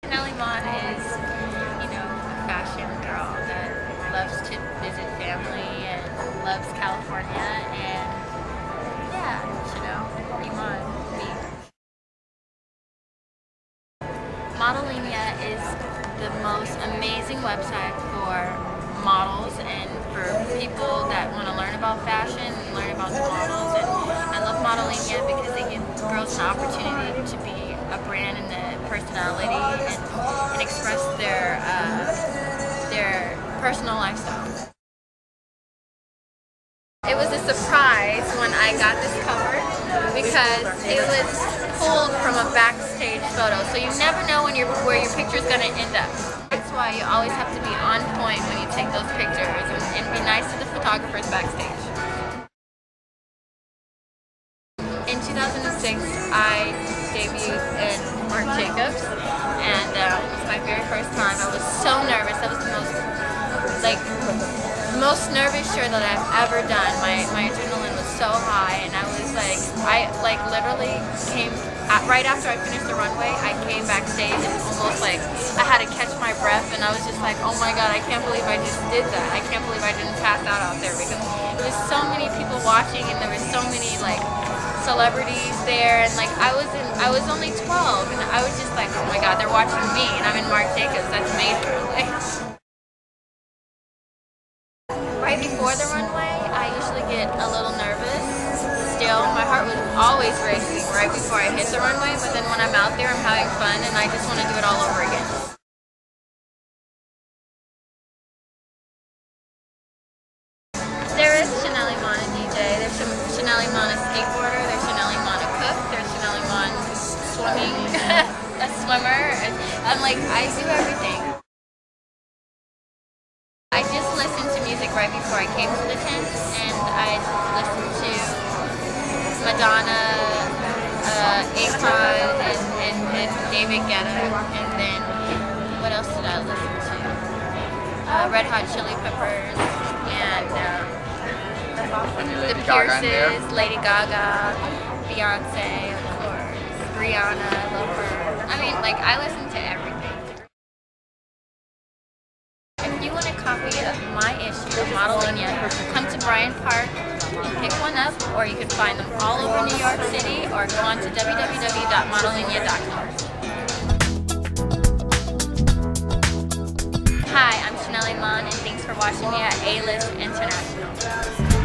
Chanel Iman is, you know, a fashion girl that loves to visit family and loves California, and yeah, Chanel Iman, me. MODELINA is the most amazing website for models and for people that want to learn about fashion and learn about the models. And I love MODELINA because they give girls an opportunity to be a brand and the personality and express their personal lifestyle. It was a surprise when I got this cover because it was pulled from a backstage photo, so you never know where your picture is going to end up. That's why you always have to be on point when you take those pictures and be nice to the photographers backstage. In 2006, I debuted in Marc Jacobs, and it was my very first time. I was so nervous. That was the most nervous show that I've ever done. My adrenaline was so high, and I was I literally came right after I finished the runway. I came backstage and almost I had to catch my breath, and I was just like, oh my god, I can't believe I just did that. I can't believe I didn't pass out there, because there was so many people watching, and there was so many celebrities there, and I was only 12, and I was just like, oh my god, they're watching me, and I'm in Marc Jacobs. That's major. Right before the runway, I usually get a little nervous. Still, my heart was always racing right before I hit the runway, but then when I'm out there, I'm having fun, and I just want to do it all over again. There is Chanel Iman a DJ, there's Chanel Iman a skateboarder, there's Chanel Iman a cook, there's Chanel Iman swimming, a swimmer, and I do everything. I just listened to music right before I came to the tent, and I listened to Madonna, Akon, and David Guetta, and then what else did I listen to? Red Hot Chili Peppers, and the Pierces, Lady Gaga, Beyonce, of course, Rihanna, I love her. I mean, I listen to everything. If you want a copy of my issue of MODELINA, come to Bryant Park and pick one up, or you can find them all over New York City, or go on to www.modelina.com. Hi, I'm Chanel Iman, and thanks for watching me at A-List International.